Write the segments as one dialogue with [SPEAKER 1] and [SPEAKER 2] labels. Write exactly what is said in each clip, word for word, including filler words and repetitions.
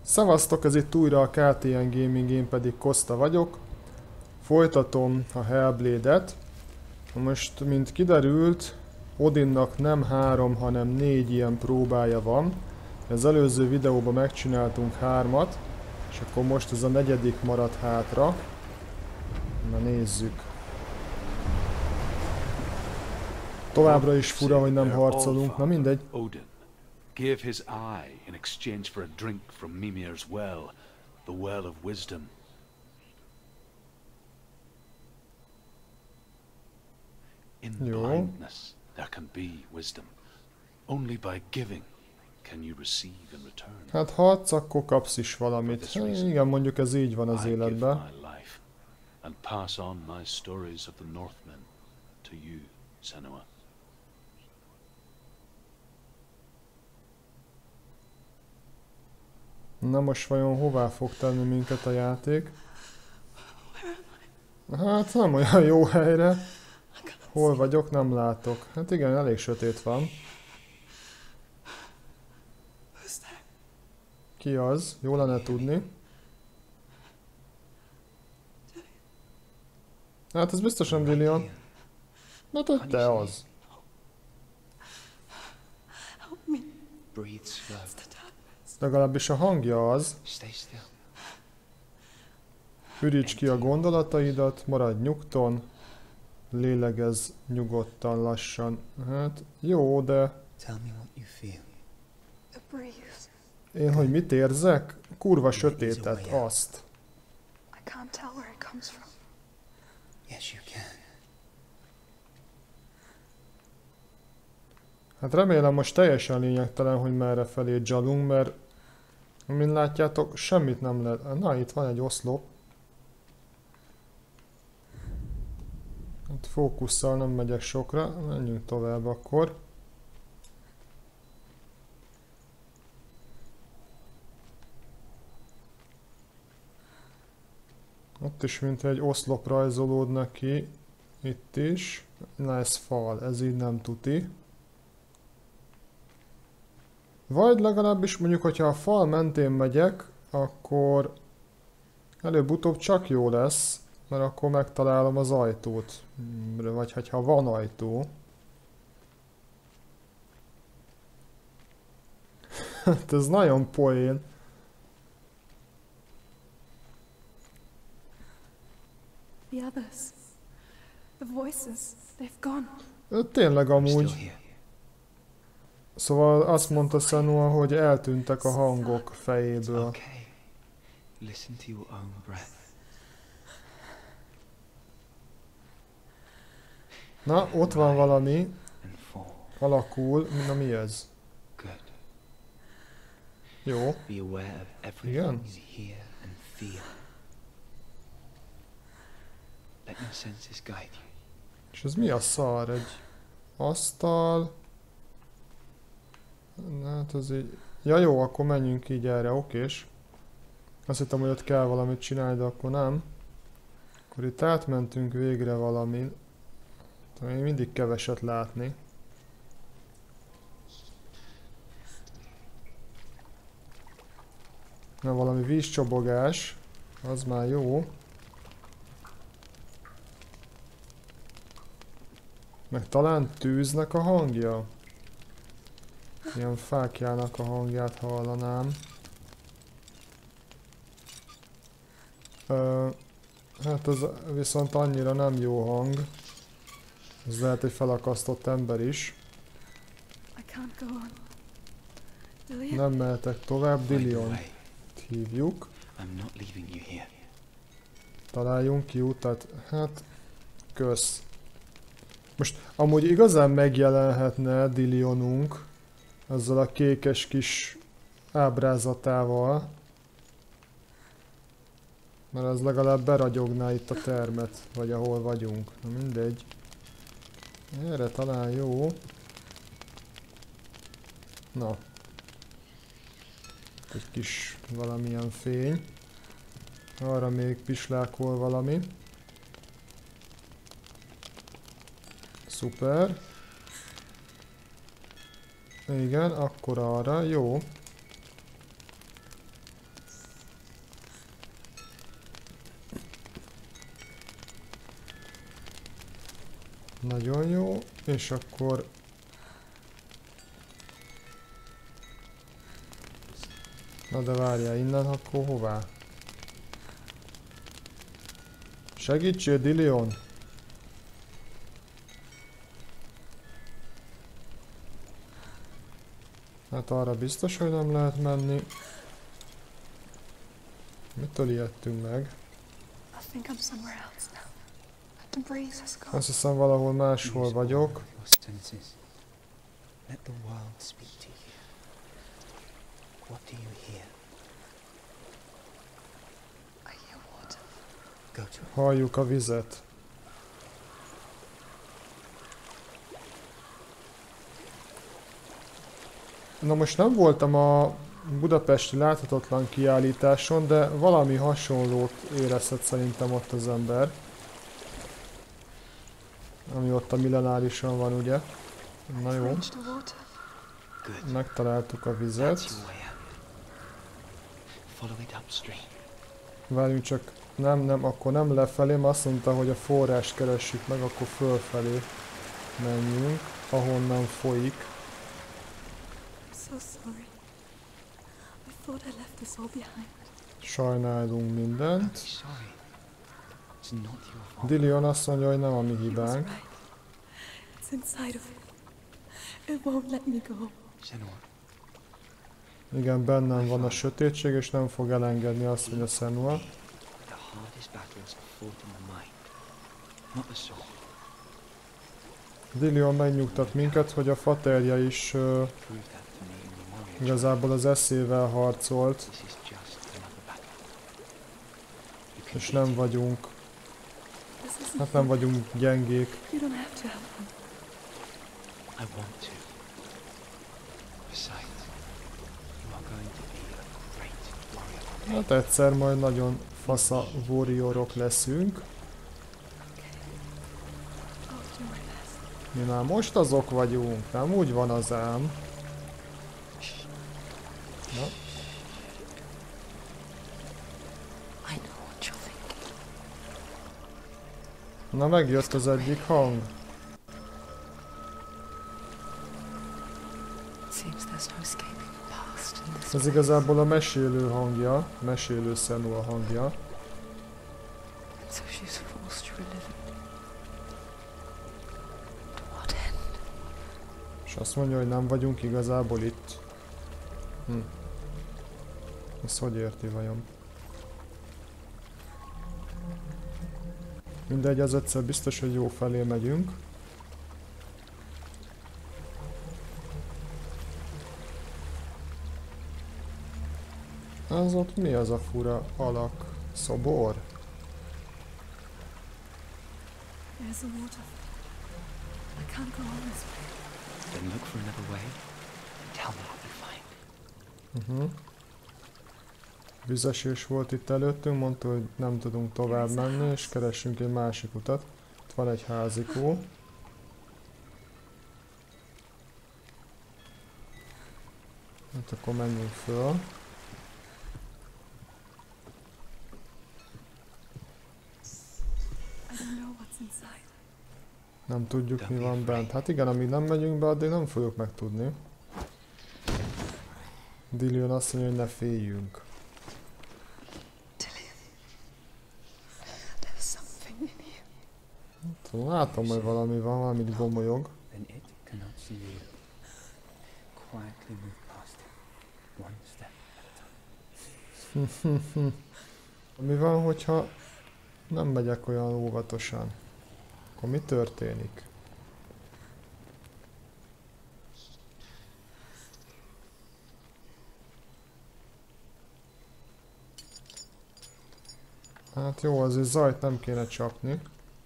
[SPEAKER 1] Szevasztok, ez itt újra a ká té en Gaming, én pedig Koszta vagyok. Folytatom a Hellblade-et. Most, mint kiderült, Odinnak nem három, hanem négy ilyen próbája van. Az előző videóban megcsináltunk hármat, és akkor most ez a negyedik maradt hátra. Na nézzük. Továbbra is fura, hogy nem harcolunk, na mindegy.
[SPEAKER 2] Give his eye in exchange for a drink from Mimir's well, the well of wisdom. In blindness there can be wisdom. Only by giving can you receive in return.
[SPEAKER 1] Hát ha adsz, akkor kapsz is valamit. Hát, igen, mondjuk ez így van az életben.
[SPEAKER 2] And pass on my stories of the Northmen to you, Senua.
[SPEAKER 1] Na most vajon hová fog tenni minket a játék? Hát nem olyan jó helyre. Hol vagyok, nem látok. Hát igen, elég sötét van. Ki az? Jó lenne tudni. Hát ez biztos nem Dillion. Na te, te az. Legalábbis a hangja az. Üríts ki a gondolataidat, maradj nyugton, lélegezz nyugodtan, lassan. Hát jó, de... Én, hogy mit érzek? Kurva sötétet, azt. Hát remélem most teljesen lényegtelen, hogy merre felé dzsalunk, mert mint látjátok, semmit nem lehet. Na, itt van egy oszlop. Hát fókusszal nem megyek sokra, menjünk tovább akkor. Ott is mint egy oszlop rajzolódnak ki. Itt is. Na ez fal, ez így nem tuti. Vagy legalábbis mondjuk, hogyha a fal mentén megyek, akkor előbb-utóbb csak jó lesz, mert akkor megtalálom az ajtót. Vagy ha van ajtó. Hát ez nagyon poén.
[SPEAKER 3] The others, the voices, they've gone.
[SPEAKER 1] Tényleg amúgy. Szóval azt mondta Senua, hogy eltűntek a hangok fejéből. Na, ott van valami. Alakul. Na mi ez? Jó. Igen? És ez mi a szar? Egy asztal... Hát ez így... Ja jó, akkor menjünk így erre, okés. Azt hittem, hogy ott kell valamit csinálni, de akkor nem. Akkor itt átmentünk végre valamin. Még mindig keveset látni. Na valami vízcsobogás. Az már jó. Meg talán tűznek a hangja. Ilyen fákjának a hangját hallanám. Ö, hát ez viszont annyira nem jó hang. Ez lehet egy felakasztott ember is. Nem mehetek tovább, Dillion hívjuk. Találjunk ki utat. Hát, kösz. Most amúgy igazán megjelenhetne Dillionunk. Ezzel a kékes kis ábrázatával. Mert ez legalább beragyogná itt a termet, vagy ahol vagyunk. Na mindegy. Erre talán jó. Na. Egy kis valamilyen fény. Arra még pislákol valami. Szuper. Igen, akkor arra, jó. Nagyon jó, és akkor... Na de várjál, innen akkor hová? Segítsél, Dillion! Hát arra biztos, hogy nem lehet menni. Mitől ijedtünk meg? Azt hiszem valahol máshol vagyok. Halljuk a vizet. Na most nem voltam a budapesti láthatatlan kiállításon, de valami hasonlót érezhet szerintem ott az ember. Ami ott a millenárison van, ugye? Na jó. Megtaláltuk a vizet. Várjunk csak, nem, nem, akkor nem lefelé, mert azt mondta, hogy a forrást keressük meg, akkor fölfelé menjünk, ahonnan folyik. Sajnálunk mindent. Dillion azt mondja, hogy nem a mi hibánk. Igen, bennem van a sötétség, és nem fog elengedni azt, hogy a Senua. Dillion megnyugtat minket, hogy a Faterja is uh, igazából az eszével harcolt. És nem vagyunk... Hát nem vagyunk gyengék. Hát egyszer majd nagyon fasza warriorok leszünk. Mi már most azok vagyunk, nem úgy van az ám. Na. Na megjött az egyik hang. Ez igazából a mesélő hangja, mesélő Senua hangja. És azt mondja, hogy nem vagyunk igazából itt. Hm. Ezt hogy érti vajon? Mindegy, az egyszer biztos, hogy jó felé megyünk. Az ott mi az a fura alak? Szobor? Uh-huh. Vizesés volt itt előttünk, mondta, hogy nem tudunk tovább menni, és keressünk egy másik utat. Itt van egy házikó. Hát akkor menjünk föl. Nem tudjuk, mi van bent. Hát igen, amíg nem megyünk be, addig nem fogjuk megtudni. Dillion azt mondja, hogy ne féljünk. Hát, látom, hogy valami van, valamit gomolyog. Mi van, hogyha nem megyek olyan óvatosan? Akkor mi történik? Hát jó, azért zajt nem kéne csapni.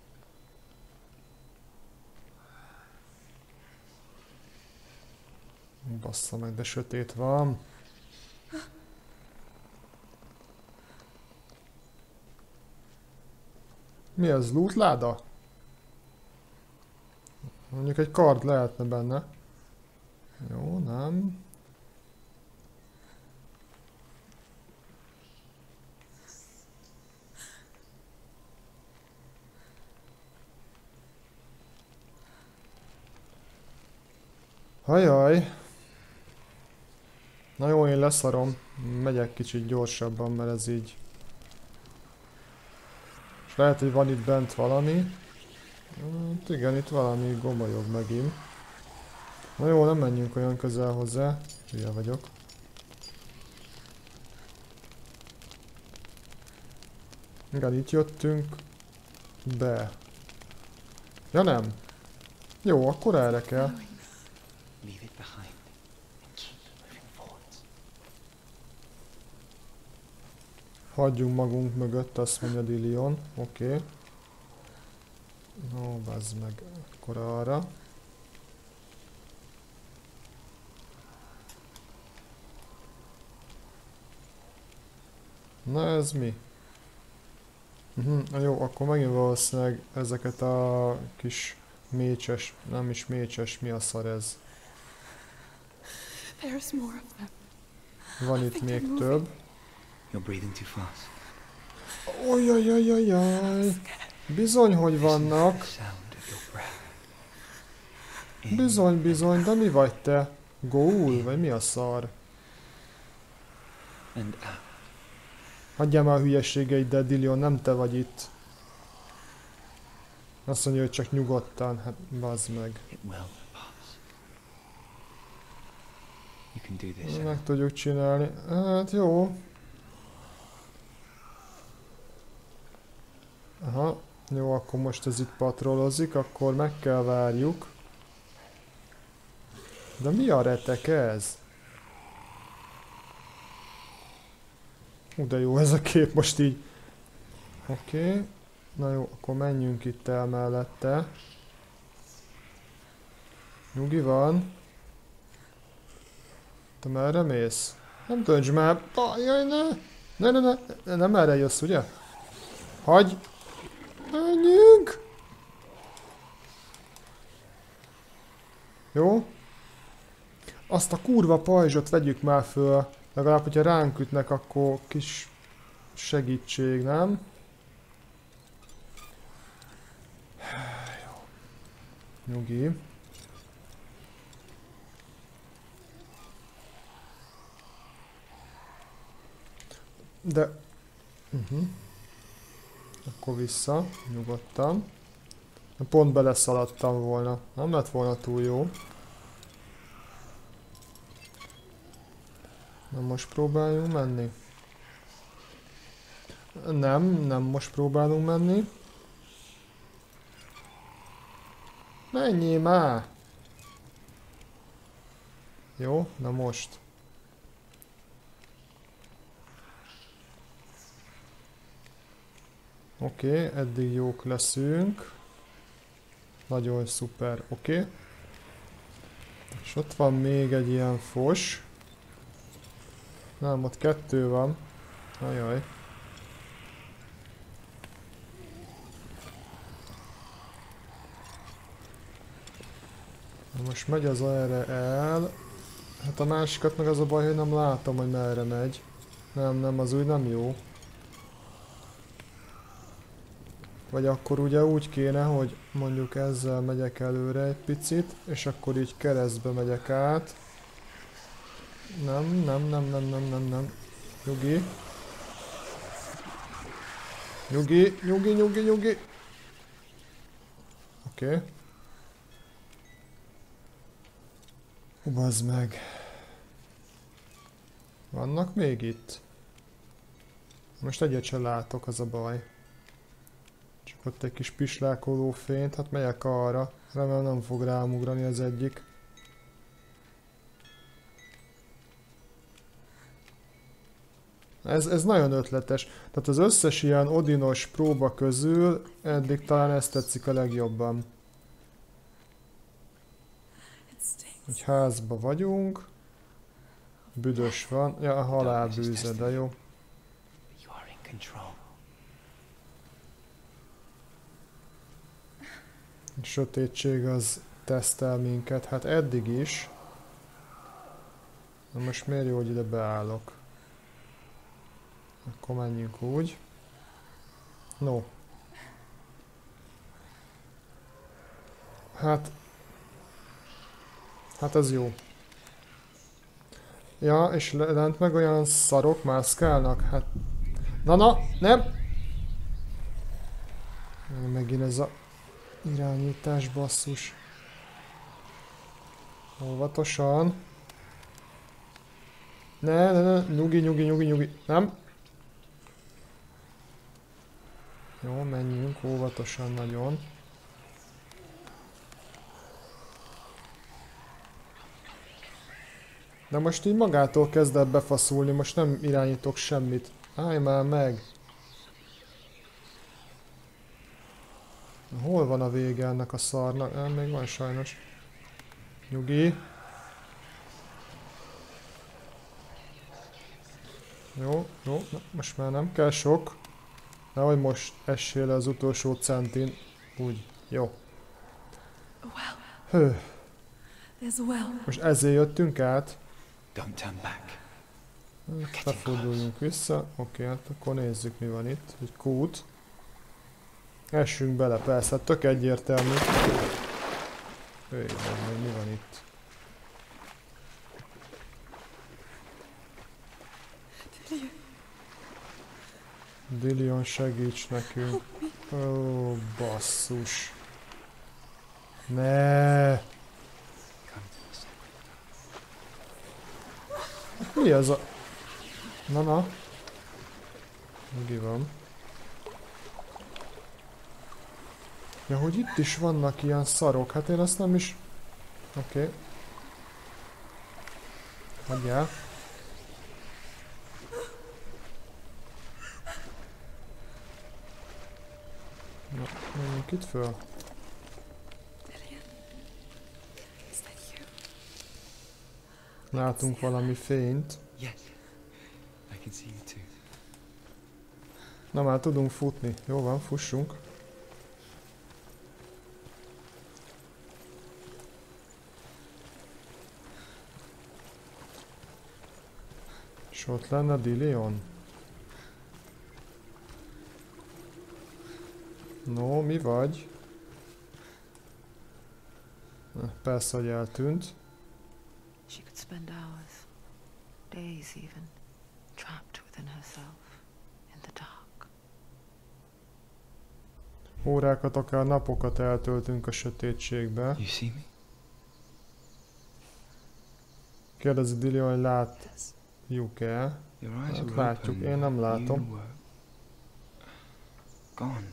[SPEAKER 1] Bassza meg, de sötét van. Mi ez? Lootláda? Mondjuk egy kard lehetne benne. Jó, nem. Hajaj. Na jó, én leszarom. Megyek kicsit gyorsabban, mert ez így... És lehet, hogy van itt bent valami. Hát igen, itt valami gomolyog megint. Na jó, nem menjünk olyan közel hozzá. Hülye vagyok. Igen, itt jöttünk be. Ja nem. Jó, akkor erre kell. Hagyjunk magunk mögött, azt mondja Dillion. Oké. Okay. No, bazd meg. Akkor arra. Na ez mi? Uh-huh. Jó, akkor megint valószínűleg ezeket a kis mécses, nem is mécses, mi a szar ez? Van itt még több. Ojjajjajjajjaj! Bizony, hogy vannak. Bizony, bizony, de mi vagy te? Ghoul? Vagy mi a szar? Hagyjál már a hülyeségeiddel, Dillion, nem te vagy itt. Azt mondja, hogy csak nyugodtan, hát bazd meg. Meg tudjuk csinálni. Hát jó. Aha, jó, akkor most ez itt patrolozik, akkor meg kell várjuk. De mi a retek ez? Ú, de jó ez a kép most így. Oké. Okay. Na jó, akkor menjünk itt el mellette. Nyugi van. Te merre mész? Nem dönts már. Ah, jaj, ne! Ne, ne, ne! Ne, nem erre jössz, ugye? Hagyj! Menjünk! Jó? Azt a kurva pajzsot vegyük már föl. Legalább, hogyha ránk ütnek, akkor kis segítség, nem? Jó. Nyugi. De... Uh-huh. Akkor vissza, nyugodtan. Pont beleszaladtam volna. Nem lett volna túl jó. Na most próbáljunk menni. Nem, nem most próbálunk menni. Menjél már! Jó, na most. Oké, okay, eddig jók leszünk. Nagyon szuper, oké. Okay. És ott van még egy ilyen fos. Nem, ott kettő van. Ajaj. Na most megy az erre el. Hát a másikat meg az a baj, hogy nem látom, hogy merre megy. Nem, nem, az úgy nem jó. Vagy akkor ugye úgy kéne, hogy mondjuk ezzel megyek előre egy picit, és akkor így keresztbe megyek át. Nem, nem, nem, nem, nem, nem, nem. Nyugi. Nyugi, nyugi, nyugi, nyugi. Oké. Okay. Hú, bazd meg. Vannak még itt? Most egyet sem látok, az a baj. Csak ott egy kis pislákoló fényt, hát megyek arra. Remélem nem fog rám ugrani az egyik. Ez, ez nagyon ötletes. Tehát az összes ilyen odinos próba közül eddig talán ezt tetszik a legjobban. Egy házba vagyunk. Büdös van. Ja, a halálbűze, de jó. A sötétség az tesztel minket. Hát eddig is. Na most miért jó, hogy ide beállok? Akkor menjünk úgy. No. Hát... Hát ez jó. Ja, és lent meg olyan szarok mászkálnak, hát... Na, na, nem! Megint ez a irányítás, basszus. Óvatosan. Ne, ne, ne, nyugi, nyugi, nyugi, nyugi. Nem? Jó, menjünk óvatosan nagyon. De most így magától kezd el befaszulni, most nem irányítok semmit. Állj már meg! Hol van a vége ennek a szarnak? Nem, még van sajnos. Nyugi. Jó, jó, na, most már nem kell sok. Nehogy most essél le az utolsó centin. Úgy, jó. Hő. Most ezért jöttünk át. Beforduljunk vissza. Oké, hát akkor nézzük mi van itt. Egy kút. Essünk bele, persze, hát tök egyértelmű. Hőj, meg mi van itt? Dillion, segíts nekünk. Ó, basszus. Ne. Mi ez a... Na, na. Nyugi van. Ja, hogy itt is vannak ilyen szarok. Hát én azt nem is... Oké. Okay. Hagyjál. Na, menjünk itt föl. Látunk valami fényt. Na már tudunk futni. Jó van, fussunk. És ott lenne Dillion. No, mi vagy? Persze, hogy eltűnt.
[SPEAKER 4] She could spend hours, days even, trapped within herself, in the dark.
[SPEAKER 1] Órákat, akár napokat eltöltünk a sötétségbe.
[SPEAKER 5] You see me?
[SPEAKER 1] Kérdezi Dillion, hogy látjuk-e? Hát látjuk, én nem látom.
[SPEAKER 5] Gone.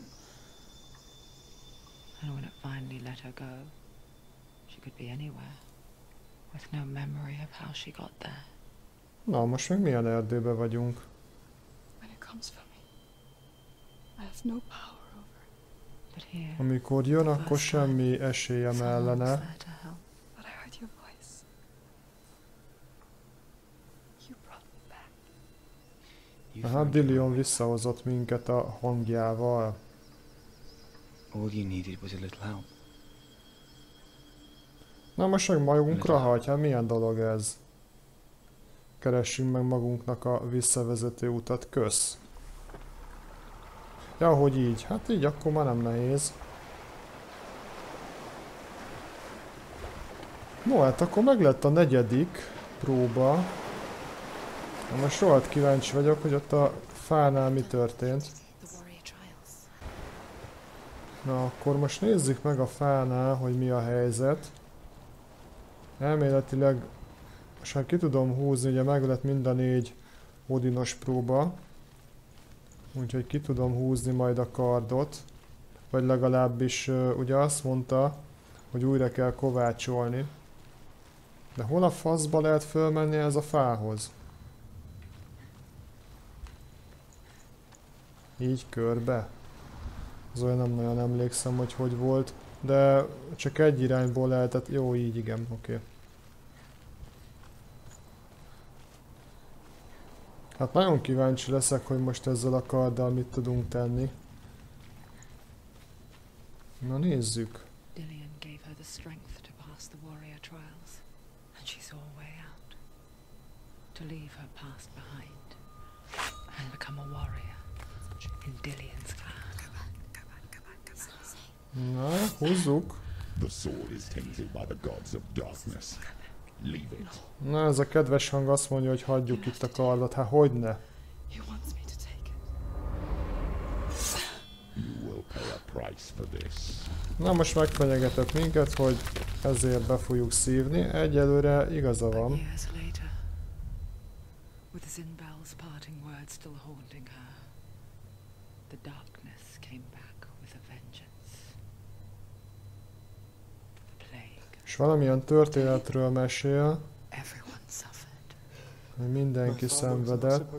[SPEAKER 4] And when it finally let her go, she could be anywhere, with no memory of how she got there.
[SPEAKER 1] Na, most még milyen erdőben vagyunk?
[SPEAKER 3] When it comes for me, I have no power over it.
[SPEAKER 4] But here,
[SPEAKER 1] Amikor jön, akkor semmi esélyem
[SPEAKER 4] someone was
[SPEAKER 1] ellene.
[SPEAKER 4] there to help.
[SPEAKER 3] But I heard your voice. You brought me back.
[SPEAKER 5] You
[SPEAKER 1] Aha,
[SPEAKER 5] found your
[SPEAKER 1] Dillion
[SPEAKER 5] way.
[SPEAKER 1] visszahozott minket a hangjával.
[SPEAKER 5] All you needed was a little help.
[SPEAKER 1] Na most meg magunkra hagy, hát milyen dolog ez? Keressünk meg magunknak a visszavezető utat, kösz. Ja, hogy így? Hát így akkor már nem nehéz. No, hát akkor meg lett a negyedik próba. Na most rohadt kíváncsi vagyok, hogy ott a fánál mi történt.
[SPEAKER 4] The warrior trials.
[SPEAKER 1] Na, akkor most nézzük meg a fánál, hogy mi a helyzet. Elméletileg most már ki tudom húzni, ugye meg lett mind a négy Odinos próba. Úgyhogy ki tudom húzni majd a kardot. Vagy legalábbis uh, ugye azt mondta, hogy újra kell kovácsolni. De hol a faszba lehet fölmenni ez a fához? Így körbe? Az olyan nem nagyon emlékszem, hogy hogy volt. De csak egy irányból lehetett. Jó, így igen, oké. Okay. Hát nagyon kíváncsi leszek, hogy most ezzel a karddal mit tudunk tenni. Na nézzük.
[SPEAKER 4] Dillion gave her the strength to pass the warrior trials, and she saw a way out. To leave her past behind and become a warrior in Dillion's clan.
[SPEAKER 1] Na, húzzuk.
[SPEAKER 6] The sword is tainted by the gods of darkness. Leave it.
[SPEAKER 1] Na, ez a kedves hang azt mondja, hogy hagyjuk itt a kardot. Hát hogyne?
[SPEAKER 3] He wants me to take it.
[SPEAKER 6] You will pay a price for this.
[SPEAKER 1] Na, most megfenyegetett minket, hogy ezért be fogjuk szívni. Egyelőre igaza van.
[SPEAKER 4] Years later, with Zinbel's parting words still haunting her, the darkness came back with a vengeance. The plague.
[SPEAKER 1] És valamilyen történetről mesél,
[SPEAKER 4] Everyone suffered.
[SPEAKER 1] hogy mindenki szenvedett.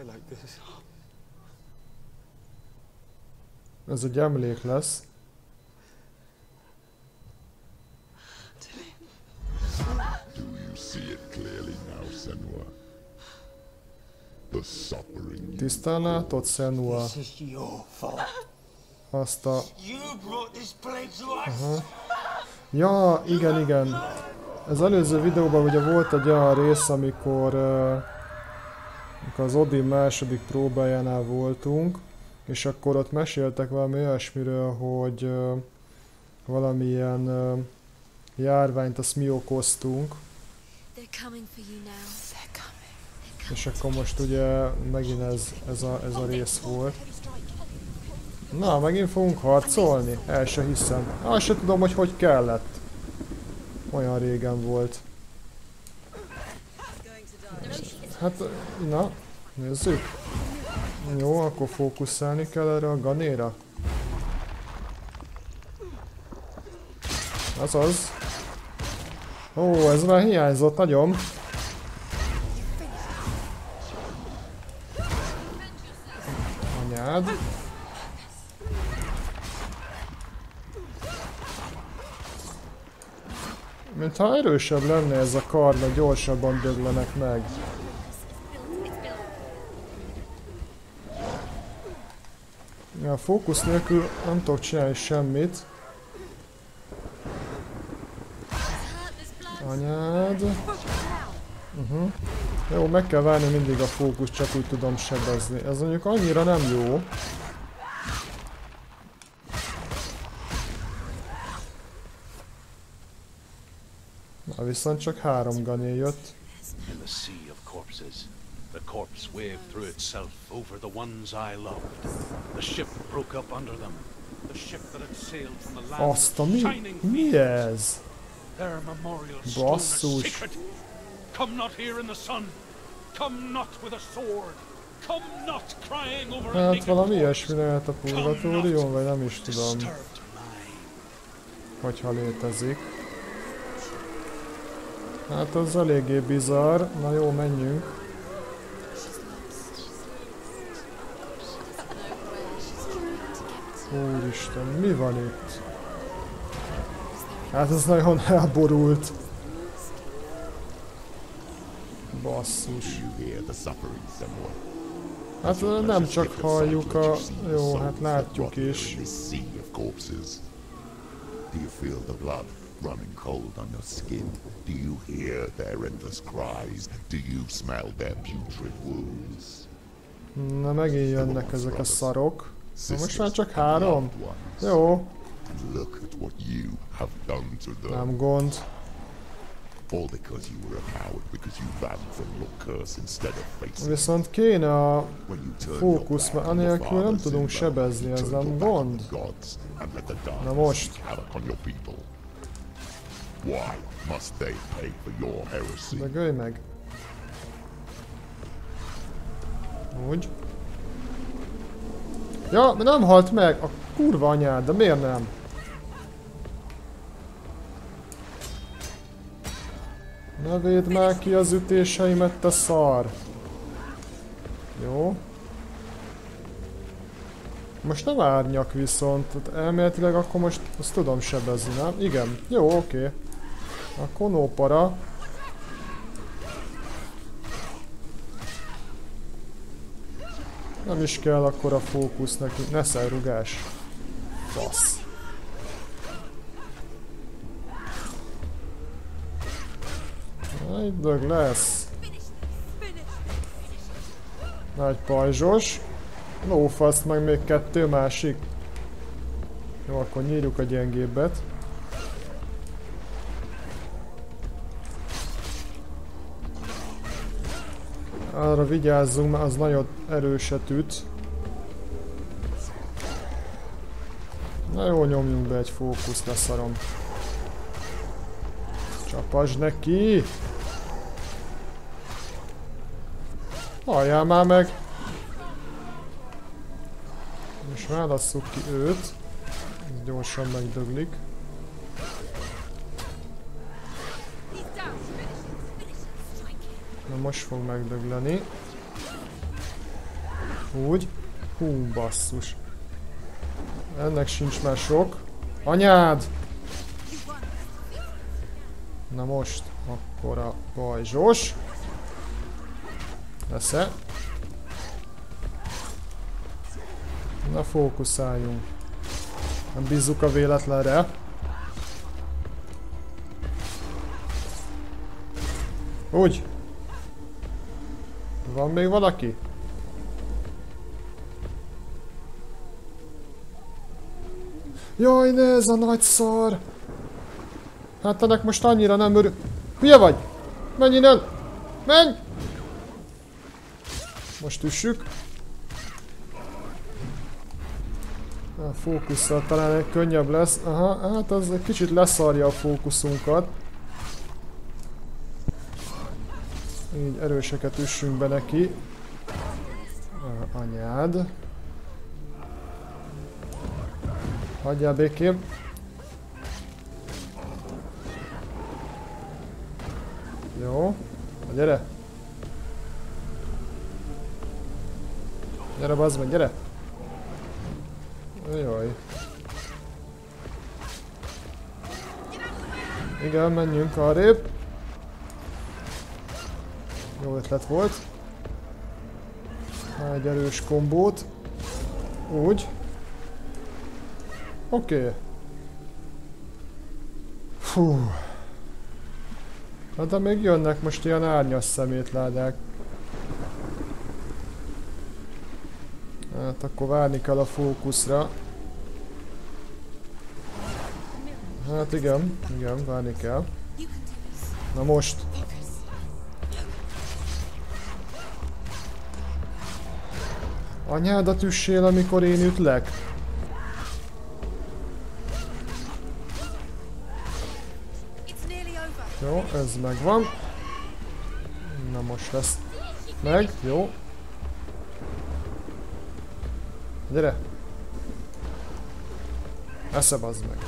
[SPEAKER 1] Ez egy emlék lesz.
[SPEAKER 6] Do you see it clearly now, Senua? The suffering.
[SPEAKER 1] Tisztán látod, Senua?
[SPEAKER 7] This is your fault.
[SPEAKER 1] Azt a...
[SPEAKER 7] You brought this plague to us.
[SPEAKER 1] Aha. Ja, igen, igen. Az előző videóban ugye volt egy olyan rész, amikor, uh, amikor az Odin második próbájánál voltunk, és akkor ott meséltek valami olyasmiről, hogy uh, valamilyen uh, járványt azt mi okoztunk. És akkor most ugye megint ez, ez, a, ez a rész volt. Na, megint fogunk harcolni? El se hiszem. Azt se tudom, hogy hogy kellett. Olyan régen volt. Hát, na, nézzük. Jó, akkor fókuszálni kell erre a ganéra. Azaz. Ó, ez már hiányzott nagyon. Anyád. Mintha erősebb lenne ez a kard, mert gyorsabban döglenek meg. Ja, fókusz nélkül nem tudok csinálni semmit. Anyád. Uh-huh. Jó, meg kell várni mindig a fókusz, csak úgy tudom sebezni. Ez mondjuk annyira nem jó. Na, viszont csak három gané jött.
[SPEAKER 2] In the sea of corpses, the corpse waved through itself over the ones I loved. The ship broke up under them. The ship that had sailed from the land
[SPEAKER 1] Azt a
[SPEAKER 2] of
[SPEAKER 1] mi?
[SPEAKER 2] shining
[SPEAKER 1] Mi
[SPEAKER 2] fields.
[SPEAKER 1] ez?
[SPEAKER 2] Their memorial stone is
[SPEAKER 1] Basszus.
[SPEAKER 2] sacred. Come not here in the sun. Come not with a sword. Come not crying over a
[SPEAKER 1] Hát
[SPEAKER 2] naked
[SPEAKER 1] valami
[SPEAKER 2] corpse.
[SPEAKER 1] ilyesmi lehet a purgatórium, vagy nem is tudom,
[SPEAKER 2] Disturbed mind.
[SPEAKER 1] hogyha létezik. Hát az eléggé bizarr. Na jó, menjünk. Úristen, mi van itt? Hát ez nagyon elborult. Basszus.
[SPEAKER 6] You hear the suffering, Senua.
[SPEAKER 1] Hát nem csak halljuk a... Jó, hát látjuk is.
[SPEAKER 6] This sea of corpses. Do you feel the blood running cold on your skin? Do you hear their endless cries? Do you smell their putrid wounds?
[SPEAKER 1] Na megint jönnek ezek a szarok. Na most már csak három? Jó.
[SPEAKER 6] Look at what you have done to them.
[SPEAKER 1] Nem gond.
[SPEAKER 6] All because you were a coward, because you ran from your curse instead of facing.
[SPEAKER 1] Viszont kéne a
[SPEAKER 6] When you turn
[SPEAKER 1] fókusz,
[SPEAKER 6] your
[SPEAKER 1] mert
[SPEAKER 6] back on your
[SPEAKER 1] anélkül nem
[SPEAKER 6] fathers
[SPEAKER 1] tudunk
[SPEAKER 6] in
[SPEAKER 1] sebezni,
[SPEAKER 6] love,
[SPEAKER 1] ez
[SPEAKER 6] turn
[SPEAKER 1] nem
[SPEAKER 6] your back on
[SPEAKER 1] gond.
[SPEAKER 6] the gods and let the
[SPEAKER 1] Na
[SPEAKER 6] darkness
[SPEAKER 1] most.
[SPEAKER 6] wreak havoc on your people. Why must they pay for your heresy?
[SPEAKER 1] De gölj meg. Úgy. Ja, nem halt meg! A kurva anyád, de miért nem? Ne védd már ki az ütéseimet, te szar! Jó. Most nem árnyak viszont, tehát elméletileg akkor most azt tudom sebezni, nem? Igen, jó, oké. Akkor no para. Nem is kell akkor a fókusz neki, ne szerrugás. Fasz. Na, itt dög lesz. Nagy pajzsos. Lófasz, meg még kettő másik. Jó, akkor nyírjuk a gyengébbet. Arra vigyázzunk, mert az nagyon erőset üt. Na jó, nyomjunk be egy fókuszt, leszarom. Csapasd neki! Halljál már meg! Most válasszuk ki őt. Ez gyorsan megdöglik. Na most fog megdögleni. Úgy. Hú, basszus. Ennek sincs már sok. Anyád! Na most, akkor a pajzsos. Lesz-e? Na fókuszáljunk. Nem bízzuk a véletlenre. Úgy. Van még valaki? Jaj, ne, ez a nagy szar! Hát ennek most annyira nem örül... Hülye vagy? Menj innen! Menj! Most üssük. A fókusszal talán könnyebb lesz. Aha, hát az egy kicsit leszarja a fókuszunkat. Így erőseket üssünk be neki. A anyád. Hagyjál békém. Jó. Na gyere. Gyere, bazd meg, gyere. Jaj. Igen, menjünk arrébb. Jó ötlet volt. Egy erős kombót. Úgy. Oké. Okay. Fú. Hát de még jönnek most ilyen árnyas szemétládák. Hát akkor várni kell a fókuszra. Hát igen, igen, várni kell. Na most. Anyádat üssél, amikor én ütlek? Jó, ez megvan. Na most lesz meg, jó. Gyere! Esze bazd meg!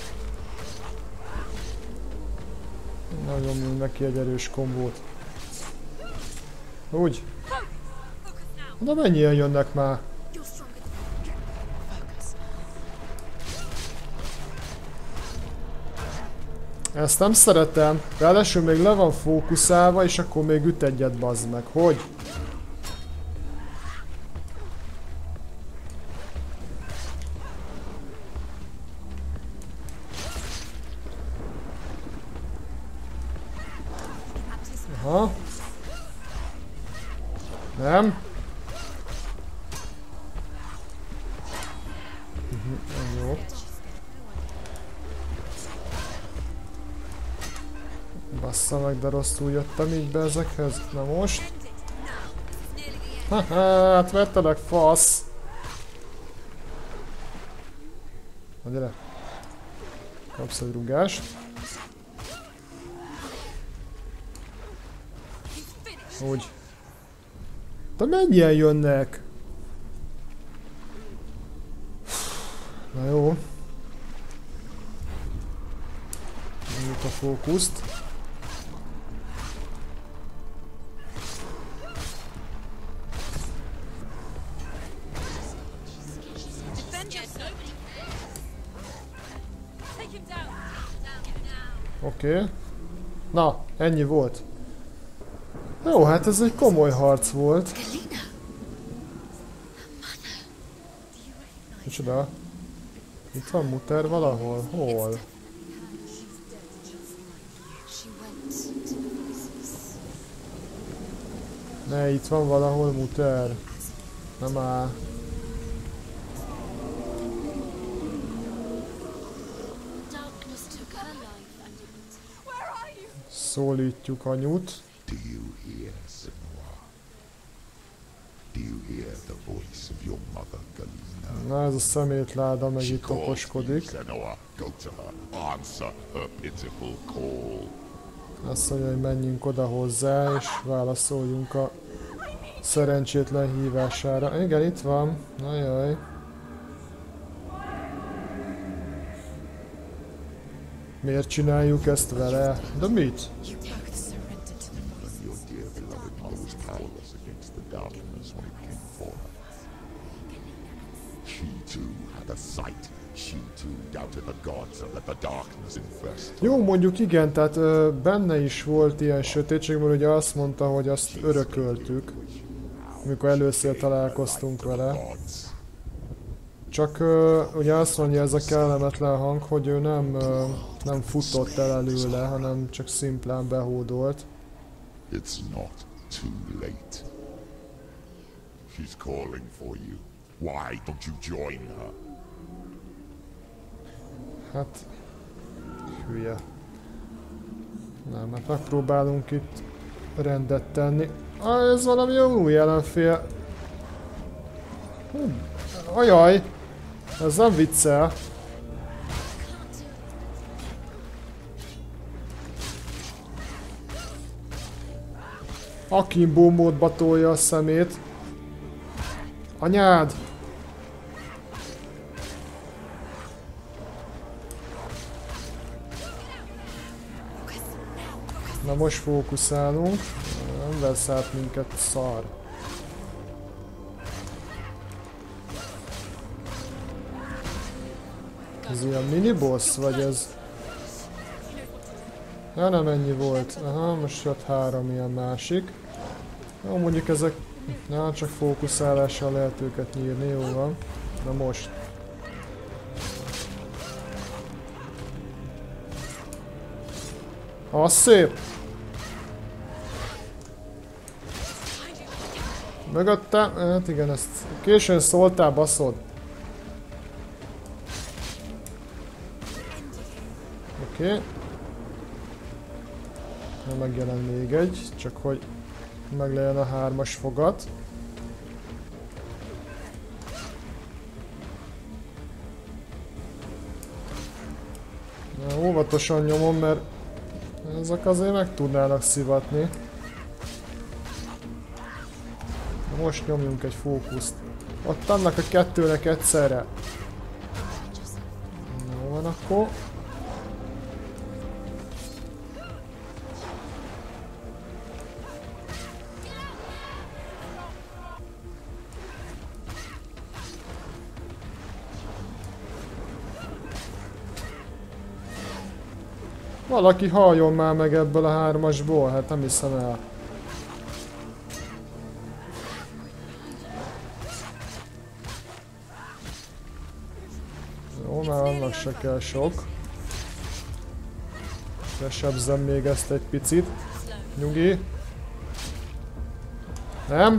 [SPEAKER 1] Na nyomjunk neki egy erős kombót. Úgy. De mennyien jönnek már? Ezt nem szeretem. Ráadásul még le van fókuszálva, és akkor még üt egyet, bazd meg. Hogy? Aha. Nem. Uh-huh. Jó. Bassza meg, de rosszul jöttem így be ezekhez. Na most. Haha, hát vettelek, fasz. Na gyere. Kapsz egy rugást. Úgy. De mennyien jönnek? Na jó. Nyújt a fókuszt. Oké. Okay. Na, ennyi volt. Jó, hát ez egy komoly harc volt. Micsoda? Itt van muter valahol? Hol? Ne, itt van valahol muter. Nem áll. Szólítjuk anyut.
[SPEAKER 6] Do you hear, Senua? Do you hear the voice of your mother, Galena?
[SPEAKER 1] Na, ez a szemétláda meg
[SPEAKER 6] She
[SPEAKER 1] itt
[SPEAKER 6] calls you,
[SPEAKER 1] okoskodik.
[SPEAKER 6] Senua. Go to her. Answer her pitiful call.
[SPEAKER 1] Azt mondja, hogy menjünk oda hozzá, és válaszoljunk a szerencsétlen hívására. Igen, itt van. Ajaj. Miért csináljuk ezt vele? De mit?
[SPEAKER 6] Your dear beloved mother was powerless against the darkness when it came for her. She too had a sight. She too doubted the gods and let the darkness infest.
[SPEAKER 1] Jó, mondjuk igen, tehát ö, benne is volt ilyen sötétség, mert ugye azt mondta, hogy azt örököltük, amikor először találkoztunk vele. Csak ö, ugye azt mondja ez a kellemetlen hang, hogy ő nem, ö, nem futott el előle, hanem csak szimplán behódolt.
[SPEAKER 6] It's not too late. She's calling for you. Why don't you join her?
[SPEAKER 1] Hát... hülye. Nem, hát megpróbálunk itt rendet tenni. Ah, ez valami új ellenfél. Hm. Ajaj! Ez nem viccel. Akimbo módba tolja a szemét. Anyád! Na most fókuszálunk. Nem vesz át minket, szar. Ez ilyen mini boss, vagy ez? Ja, nem ennyi volt. Aha, most jött három ilyen másik. Jó, mondjuk ezek... Na, csak fókuszálással lehet őket nyírni, jó van. Na most. Az szép! Mögötte? Hát igen, ezt későn szóltál, baszod. Oké. Okay. Na, megjelen még egy, csak hogy meglegyen a hármas fogat. Na, óvatosan nyomom, mert ezek azért meg tudnának szivatni. Na, most nyomjunk egy fókuszt. Ott annak a kettőnek egyszerre. Jó van akkor. Valaki halljon már meg ebből a hármasból, hát nem hiszem el. Jó, már annak se kell sok. Lesebzem még ezt egy picit. Nyugi. Nem?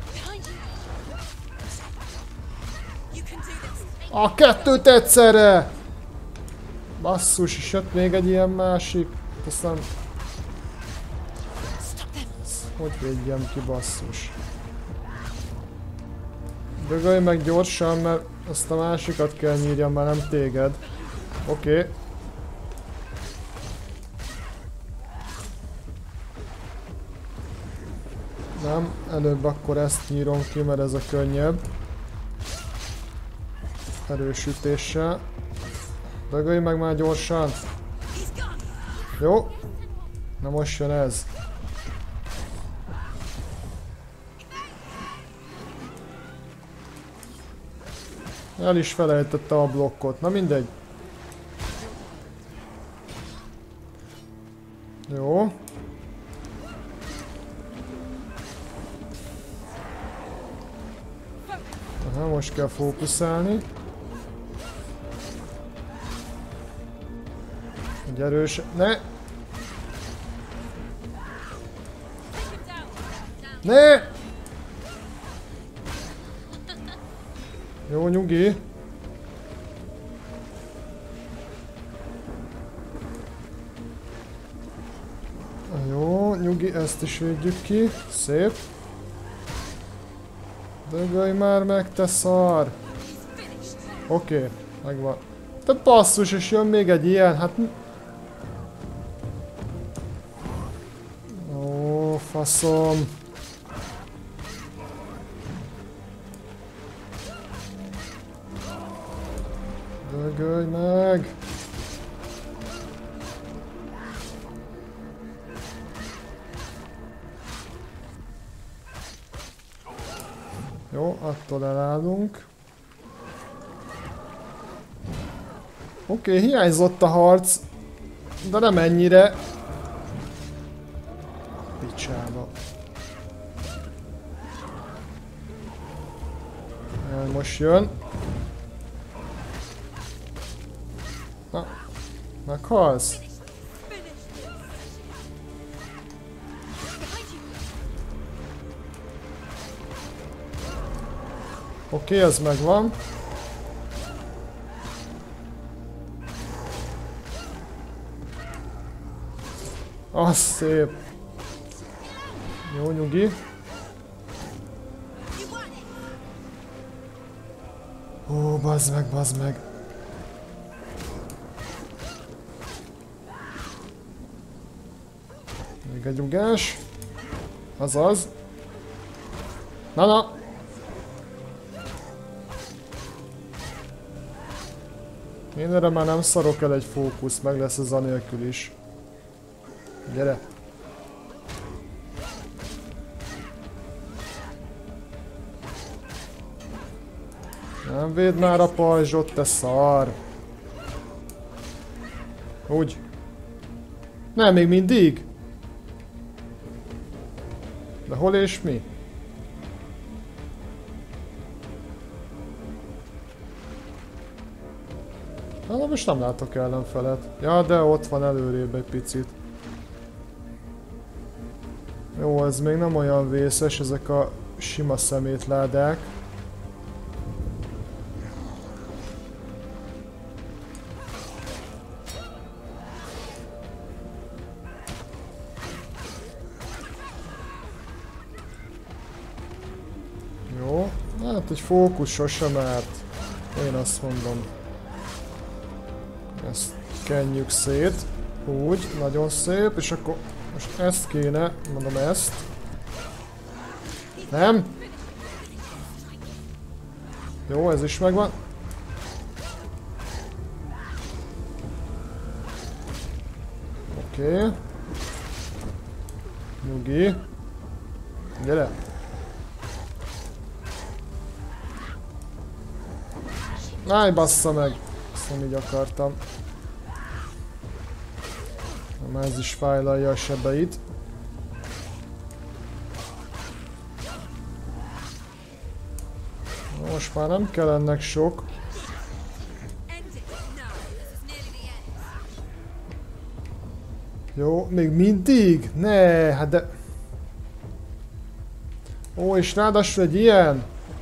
[SPEAKER 1] A kettőt egyszerre! Basszus, és jött még egy ilyen másik. Aztán... Hogy védjem ki, basszus? Dögölj meg gyorsan, mert azt a másikat kell nyírjam, már nem téged. Oké. Okay. Nem, előbb akkor ezt nyírom ki, mert ez a könnyebb. Erősítéssel. Dögölj meg már gyorsan! Jó! Na most jön ez. El is felejtette a blokkot, na mindegy. Jó. Aha, most kell fókuszálni. Egy erős... Ne! Ne! Jó, nyugi. Jó, nyugi, ezt is védjük ki. Szép. Dögölj már meg, te szar! Oké, okay, megvan. Te basszus, és jön még egy ilyen, hát... Ó, faszom! Dögölj meg! Jó, attól elállunk. Oké, okay, hiányzott a harc, de nem ennyire. Picsába. Jaj, most jön. Na, meghalsz? Oké, okay, ez megvan. Az szép. Jó, nyugi. Ó, bazd meg, bazd meg. Még egy ugás. Azaz. Na, na. Én erre már nem szarok el egy fókusz, meg lesz ez anélkül is. Gyere! Nem védd már a pajzsot, te szar! Úgy. Nem, még mindig? De hol és mi? Na, most nem látok ellenfelet. Ja, de ott van előrébb egy picit. Jó, ez még nem olyan vészes, ezek a sima szemétládák. Jó, hát egy fókusz sosem árt. Én azt mondom. Ezt kenjük szét. Úgy, nagyon szép, és akkor most ezt kéne, mondom ezt. Nem? Jó, ez is megvan. Oké. Okay. Nyugi. Gyere. Náj, bassza meg! Azt nem így akartam. Na, ez is fájlalja a sebeit. Most már nem kell ennek sok. Jó, még mindig? Ne, hát de... Ó, és ráadásul egy ilyen?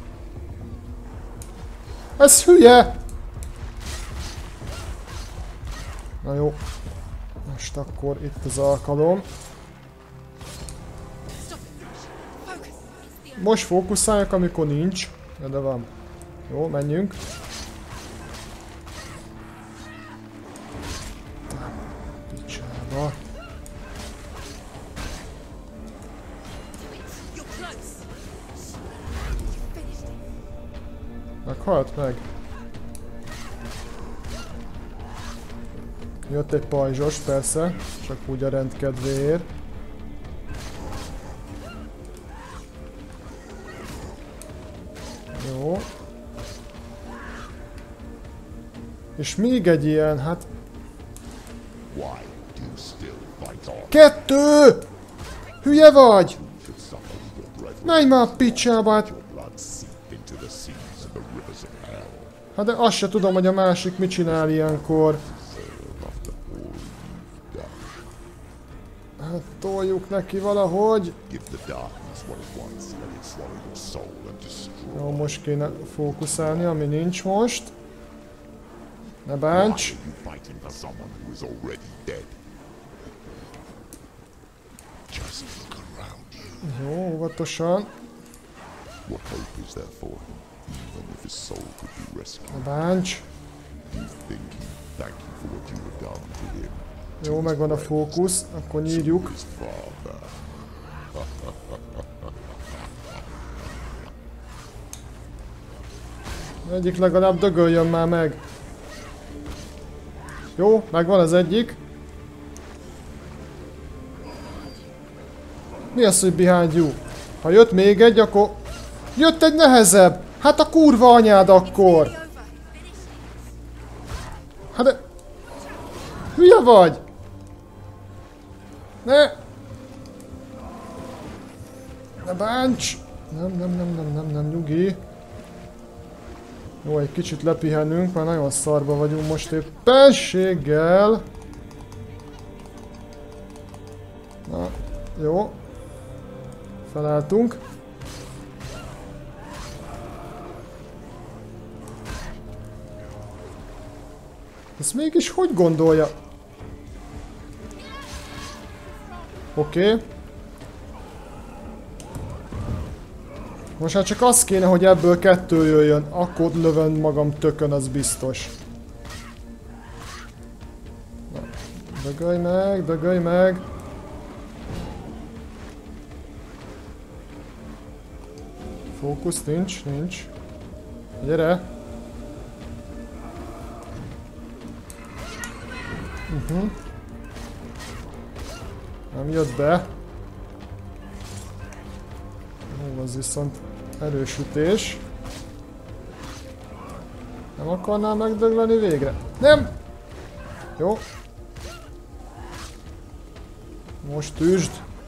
[SPEAKER 1] Ez hülye! Na jó. Most akkor itt az alkalom. Most fókuszáljak, amikor nincs. Ja, de van. Jó, menjünk. Picsába. Meghalt meg? Jött egy pajzsos, persze, csak úgy a rendkedvéért. Jó. És még egy ilyen, hát... Kettő! Hülye vagy! Menj már a picsába, hát... Hát de azt se tudom, hogy a másik mit csinál ilyenkor. Hát toljuk neki valahogy. Jó, most kéne fókuszálni, ami nincs most. Ne bánts. Jó, óvatosan.
[SPEAKER 6] hope is there for him, even if his soul could be rescued.
[SPEAKER 1] Ne bánts.
[SPEAKER 6] You think he thank you for what you have done to him.
[SPEAKER 1] Jó, megvan a fókusz, akkor nyírjuk.
[SPEAKER 6] His father.
[SPEAKER 1] Egyik legalább dögöljön már meg. Jó, megvan az egyik. Mi az, hogy behind you? Ha jött még egy, akkor... Jött egy nehezebb! Hát a kurva anyád akkor! Hát de... Hülye vagy? Ne! Ne bánts! Nem, nem, nem, nem, nem, nem, nyugi. Jó, egy kicsit lepihenünk, már nagyon szarba vagyunk most éppenséggel. Na, jó. Felálltunk. Ezt mégis hogy gondolja? Oké. Okay. Most hát csak az kéne, hogy ebből kettő jöjjön. Akkor lövöm magam tökön, az biztos. Na, dögölj meg, dögölj meg. Fókusz nincs, nincs. Gyere! Uh-huh. Nem jött be. Ó, az viszont erősítés. Nem akarnál megdögleni végre? Nem! Jó. Most üsd.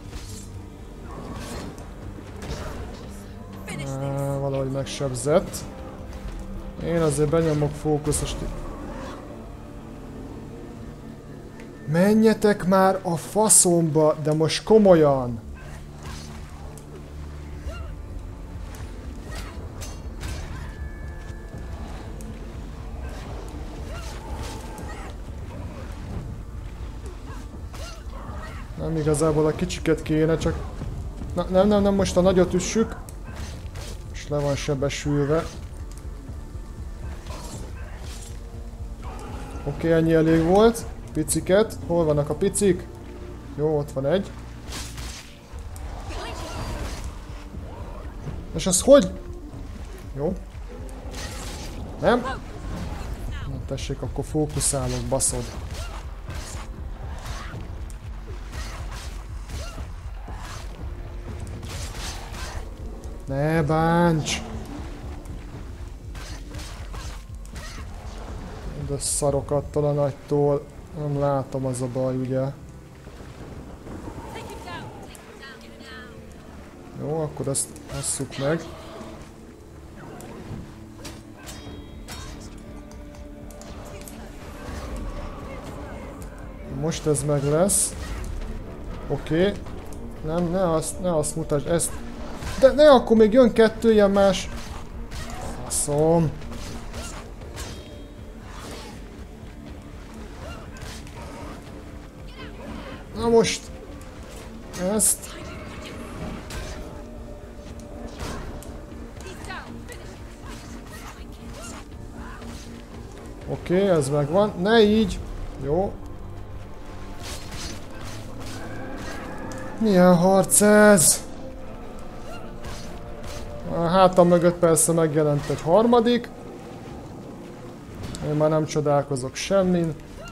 [SPEAKER 1] Á, valahogy megsebzett. Én azért benyomok fókuszt. Menjetek már a faszomba, de most komolyan! Nem igazából a kicsiket kéne, csak... Na, nem, nem, nem, most a nagyot üssük. És le van sebesülve. Oké, ennyi elég volt. Piciket. Hol vannak a picik? Jó, ott van egy. És az hogy? Jó. Nem? Na tessék, akkor fókuszálok, baszod. Ne bánts! De szarok attól a nagytól. Nem látom, az a baj, ugye? Jó, akkor ezt hasszuk meg. Most ez meg lesz. Oké. Okay. Nem, ne azt, ne azt mutasd, ezt. De ne, akkor még jön kettő ilyen más. Faszom. Na most. Ezt. Oké, okay, ez megvan. Ne így. Jó. Milyen harc ez? A hátam mögött persze megjelent egy harmadik. Én már nem csodálkozok semmin.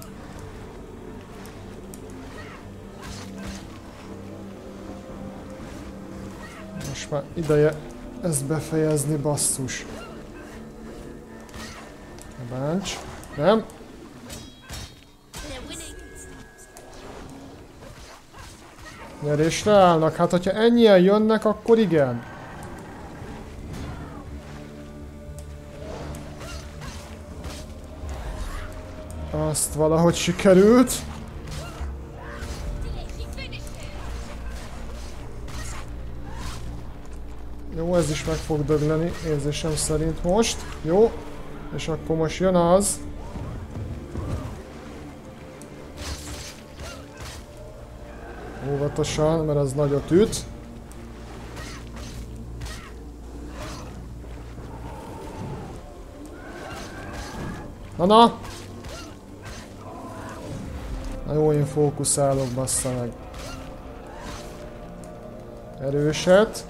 [SPEAKER 1] Most már ideje ezt befejezni, basszus. Ne bánts. Nem? Nyerésre állnak. Hát, hogyha ennyien jönnek, akkor igen. Azt valahogy sikerült. Jó, ez is meg fog dögleni, érzésem szerint most. Jó, és akkor most jön az. Óvatosan, mert az nagyot üt. Na na! Na jó, én fókuszálok, bassza meg. Erőset.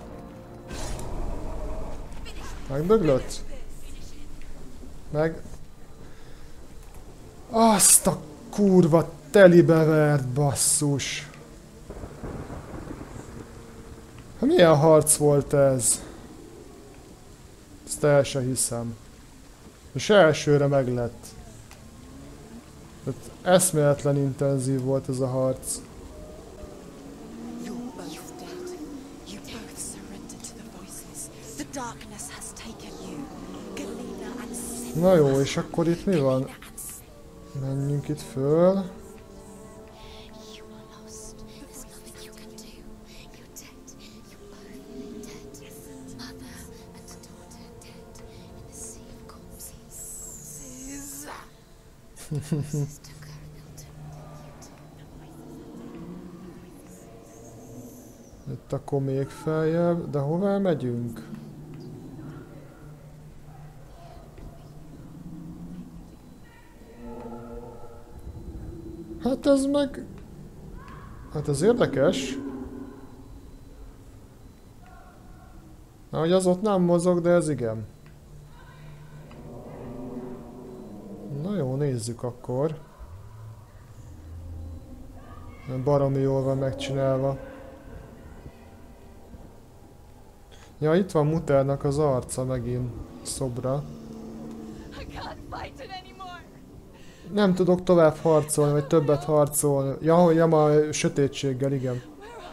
[SPEAKER 1] Megdöglött? Meg... Azt a kurva telibevert, basszus. Hát milyen harc volt ez? Ezt el se hiszem. És elsőre meglett. Tehát eszméletlen intenzív volt ez a harc. Na jó, és akkor itt mi van? Menjünk itt föl. Itt akkor még feljebb, de hová megyünk? Hát ez meg... Hát ez érdekes. Na, hogy az ott nem mozog, de ez igen. Na jó, nézzük akkor. Baromi jól van megcsinálva. Ja, itt van Mutternak az arca megint szobra. Nem tudok tovább harcolni, vagy többet harcolni. Ja, hogy ja, ma sötétséggel, igen.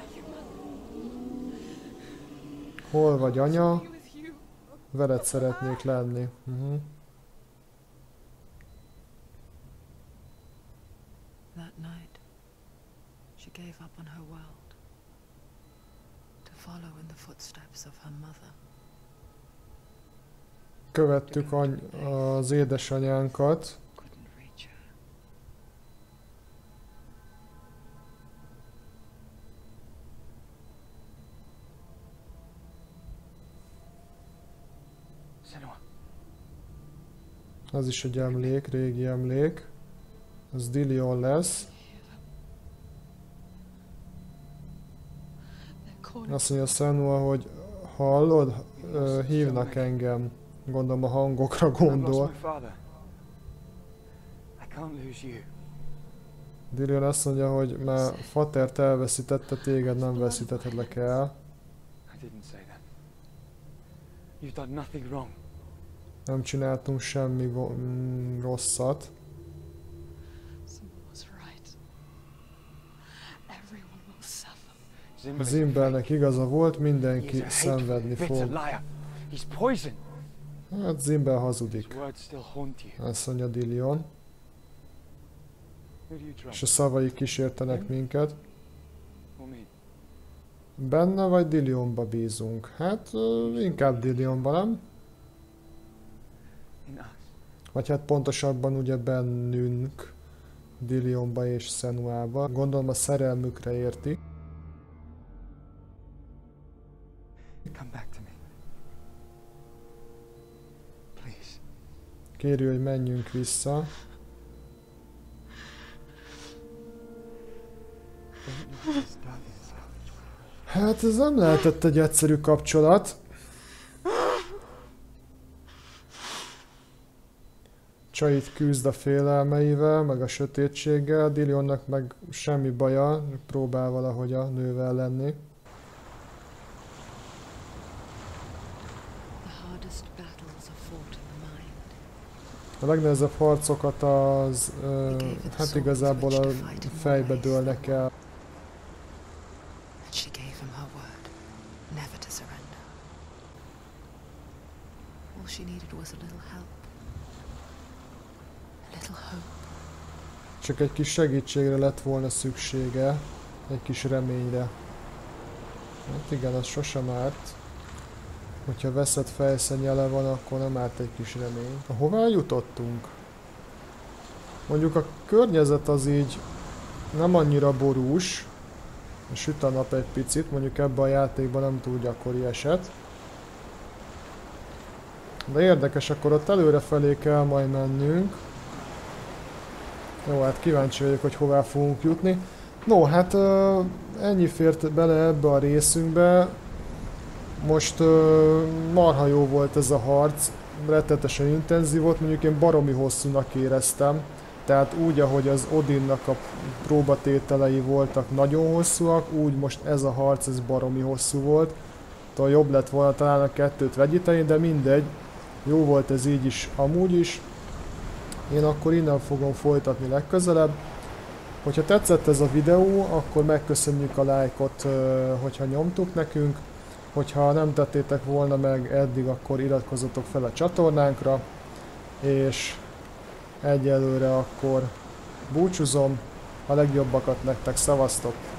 [SPEAKER 1] Hol vagy, anya? Veled szeretnék lenni. Uh-huh.
[SPEAKER 4] That night, she gave up on her world to follow in the footsteps of her mother.
[SPEAKER 1] Követtük az édesanyánkat. Az is egy emlék, régi emlék. Ez Dillion lesz. Azt mondja Senua, hogy hallod, uh, hívnak engem. Gondolom a hangokra gondol. Dillion azt mondja, hogy már Fatert elveszítette, téged nem veszítethetlek el. Nem csináltunk semmi rosszat. Zimbernek igaza volt, mindenki szenvedni fog. Hát Zimber hazudik. Azt mondja Dillion. És a szavai kísértenek minket. Benne vagy Dillionba bízunk? Hát inkább Dillionba, nem? Vagy hát pontosabban ugye bennünk, Dillionba és Senuába. Gondolom a szerelmükre érti. Kéri, hogy menjünk vissza. Hát ez nem lehetett egy egyszerű kapcsolat. Csait küzd a félelmeivel, meg a sötétséggel, Dillionnak meg semmi baja, próbál valahogy a nővel lenni. A legnehezebb harcokat az, uh, hát igazából a fejbe dőlnek el. Csak egy kis segítségre lett volna szüksége, egy kis reményre. Hát igen, az sosem árt. Hogyha veszett fejszennyele van, akkor nem árt egy kis remény. Hová jutottunk? Mondjuk a környezet az így nem annyira borús. Süt a nap egy picit, mondjuk ebben a játékban nem túl gyakori eset. De érdekes, akkor ott előre felé kell majd mennünk. Jó, hát kíváncsi vagyok, hogy hová fogunk jutni. No, hát uh, ennyi fért bele ebbe a részünkbe. Most uh, marha jó volt ez a harc, rettetesen intenzív volt, mondjuk én baromi hosszúnak éreztem. Tehát úgy, ahogy az Odinnak a próbatételei voltak nagyon hosszúak, úgy most ez a harc ez baromi hosszú volt. Talán jobb lett volna talán a kettőt vegyíteni, de mindegy. Jó volt ez így is, amúgy is. Én akkor innen fogom folytatni legközelebb. Hogyha tetszett ez a videó, akkor megköszönjük a lájkot, hogyha nyomtuk nekünk. Hogyha nem tettétek volna meg eddig, akkor iratkozzatok fel a csatornánkra. És egyelőre akkor búcsúzom. A legjobbakat nektek, szavaztok!